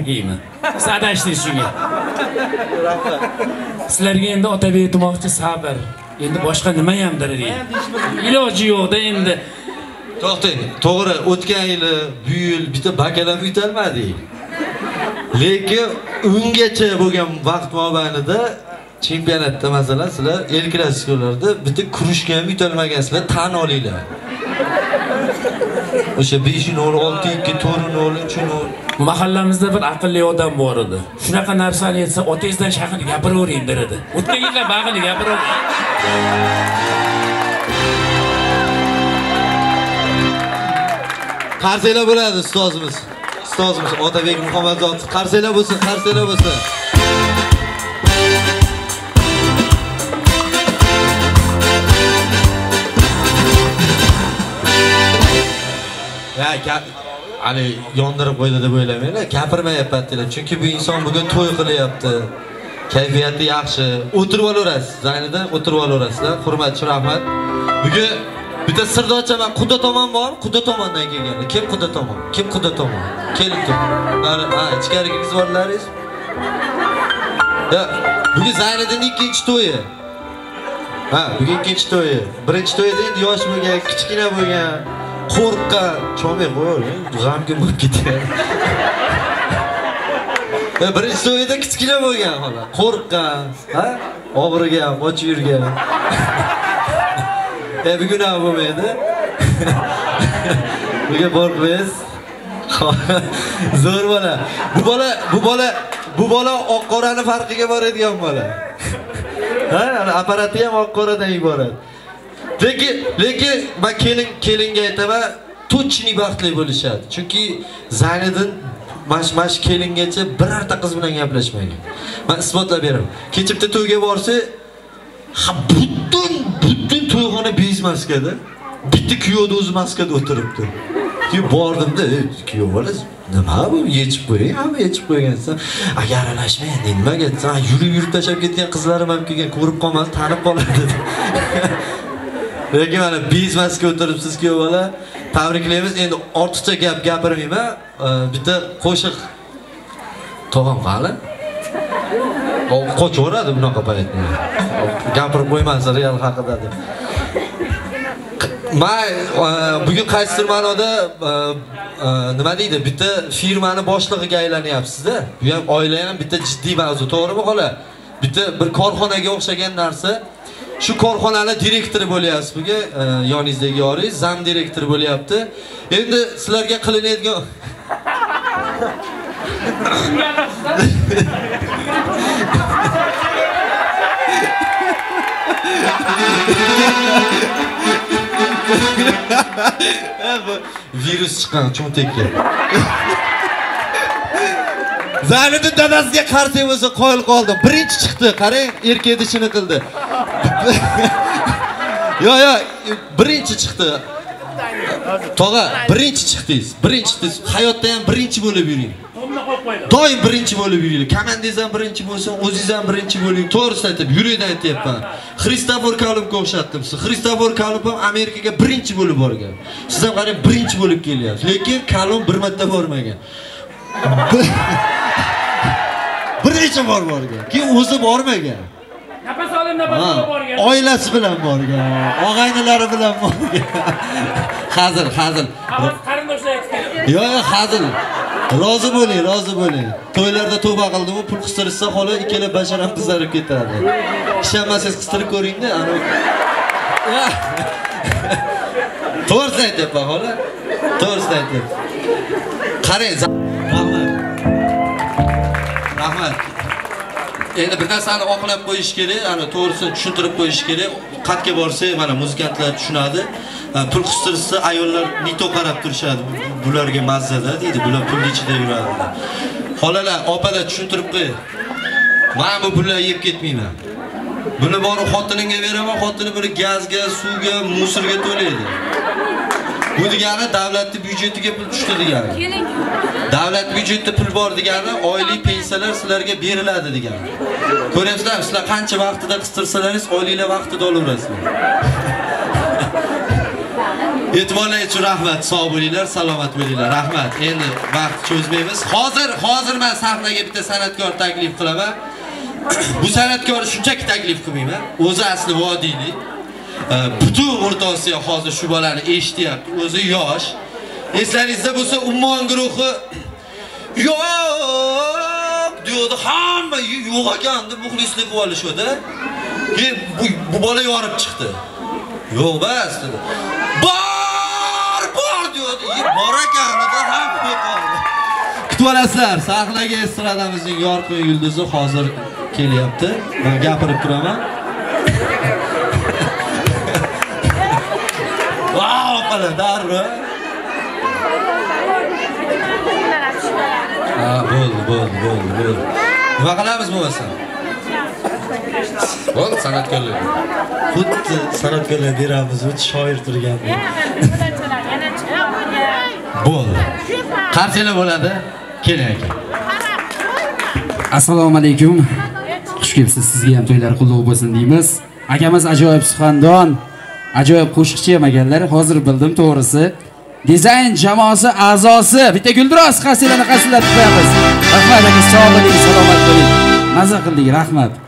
gapirgayman. Siz adashdingiz shunga. Sizlarga endi Otabek aytmoqchi sabr. Endi boshqa nima hamdir deydi. Iloji yo'qda endi. To'xtang, to'g'ri, o'tgan yili, bu yil bitta bakalam yutalmadik. Lekin ungacha bo'lgan vaqt mobaynida chempionatda masalan sizlar el klassikolarda bitta kurushga ham yutalmagansizlar, tan olinglar. O'sha 5-0, 6-2, 4-0, 3-0. Mahallamizda bir aqlli odam bor edi. Shunaqa narsani aytsa, otangizdan shaqini gapiravering derdi. O'tgan yillar bag'ini gapiravering. Qarsaylar bo'ladi ustozimiz. Ustozimiz Otabek Muhammadzotovich qarsaylar bo'lsin, qarsaylar bo'lsin. Ya hani yondirib qo'ydi deb o'ylamanglar, gapirmayaptilar. Chunki bu inson bugun to'y qilyapti. Kayfiyati yaxshi. O'tirib olaverasiz. Zaynidan o'tirib olaverasizlar. Hurmatli rahmat. Bugun bitta sirni ochaman. Quda tomon bor, Quda tomondan kelganlar. Kim Quda tomon? Kim Quda tomon? Kelib tur. Ha, ichkarigingiz borlaringiz. Ya, bugun Zayniddinning ikkinchi to'yi. Ha, bugun ikkinchi to'yi. Birinchi to'yda endi yosh bo'lgan, kichkina bo'lgan. Qo'rqqan, chomay qo'ying, g'amgin bo'lib ketgan. Birinchi to'yida kichkina bo'lgan xola, qo'rqqan, ha? Og'rigan, ochib yurgan. Bugun ham bo'lmaydi. Bugun qo'rqmaysiz. Zo'r bola. Bu bola oq qorani farqiga boradigan bola. Ha, apparati ham oq qoradan iborat. Lekin men kelinga aytaman, to'chni baxtli bo'lishadi. Chunki Zayniddin mash kelingacha birorta qiz bilan gaplashmagan. Men isbotlab beraman. Kechibda to'yga borsa, butun to'yxona bez maskada, bitta kuyovda o'zi maskada o'tiribdi. Keyin bordimda, kuyov bola, nima bu yechib qo'ying, hamma yechib qo'ygansan. Agar aralashmang, nimaga aytsan, yurib tashab ketgan qizlarim ham kelgan, ko'rib qolmasa, tanib qoladi dedi. Lekin mana bizmasga o'tiribsiz ku bola. Tabriklaymiz. Endi ortiqcha gap gapirmayman. Bitta qo'shiq tog'am qali. Qo'chaveradi bunaqa paytda. Gapirib qo'ymansa real haqida deb. Men bugun qaysidir ma'noda nima deydi? Bitta firmani boshlig'iga aylanyapsiz-da. Bu ham oila ham bitta jiddiy mavzu, to'g'rimi xola? Bitta bir korxonaga o'xshagan narsa. Shu korxonaning direktori bo'lyapsiz bugun, yoningizdagi yoringiz zam direktori bo'lyapti. Endi sizlarga qilinadigan virus chiqqan cho'ntakka. Zayniddin dadasiga qarsak bo'lsa qoyil qoldim. Birinchi chiqdi, qarang, erkak ishini qildi. Yo, birinchi chiqdi. Tog'a, birinchi chiqdingiz. Hayotda ham birinchi bo'lib yuring. Doim birinchi bo'lib yuring. Komandangiz ham birinchi bo'lsin, o'zingiz ham birinchi bo'ling. To'g'risini aytib, yurakdan aytyapman. Kristofer Kolumbga o'xshatdim sizni. Kristofer Kolumb ham Amerikaga birinchi bo'lib borgan. Siz ham qarang, birinchi bo'lib kelyapsiz. Lekin Kolumb bir marta bormagan. Bir necha bor borgan. Keyin o'zi bormagan. Nafas olimda borgan. Oilasi bilan borgan, og'aynilari bilan borgan. Hazil. Qarindoshlar aytgan. Yo, hazil. Rozi bo'ling. To'ylarda tavba qildim, pul qistirsa xola ikkala bashar ham qizarib ketadi. Ishonmasangiz qistirib ko'ring-da, ana. To'g'risini aytyapman xola. To'g'risini aytyapman. Qarang, rahmat. Endi bir narsani oqlab qo'yish kerak, ana to'g'risini tushuntirib qo'yish kerak. Qatga borsa, mana muzikantlar tushunadi. Pul qistirsa ayollar nito qarab turishadi. Bularga mazzada deydi, bular pul ichida yuradi. Xolalar, opalar tushuntirib qo'y. Men bu pullarni yeb ketmayman. Buni borib xotinimga beraman, xotini buni gazga, suvga, musorga to'laydi. Bu degani davlatning byudjetiga pul tushdi degani. Davlat byudjetida pul bor degani oylik pensiyalar sizlarga beriladi degani. Ko'ryapsizlarmi, sizlar qancha vaqtida qistirsalaringiz oyliklar vaqtida olaverasizlar. E'tiborlaringiz uchun rahmat. Sog' bo'linglar, salomat bo'linglar. Rahmat. Endi vaqt cho'zmaymiz. Hozir men sahnaga bitta san'atkor taklif qilaman. Bu san'atkorni shunchaki taklif qilmayman. O'zi asli vodiylik. Butun O'rta Osiyo hozir shu bolani eshityapti. O'zi yosh. Eslaringizda bo'lsa, Ummon guruhi yo'q diyordi. Hamma yo'q ekanda muxlislik qilib olishdi. Bu bola yorib chiqdi. Yo'q bas dedi. Bor diyordi. Bor ekanida ham yo'qoldi. Kutib olasizlar. Sahnaga estradamizning yorqin yulduzi hozir kelyapti. Men gapirib turaman. Vau, qala darro. Bo'ldi. Nima qilamiz bo'lmasa? Bo'ldi, san'atkorlar. Xuddi san'atkorlar beramiz, o'zi shoir turganda. Bo'ldi. Qanchalar bo'ladi? Keling aka. Assalomu alaykum. Xush kelibsiz. Sizga ham to'ylar qutlug' bo'lsin deymiz. Akamiz ajoyib suxandon, ajoyib qo'shiqchi ham ekanlar. Hozir bildim to'g'risi. Dizayn jamoasi a'zosi. Bitta guldiroz qasidani qasidlatib qo'yamiz. Rahmat aka, sog' bo'ling, salomat bo'ling. Maza qildik, rahmat.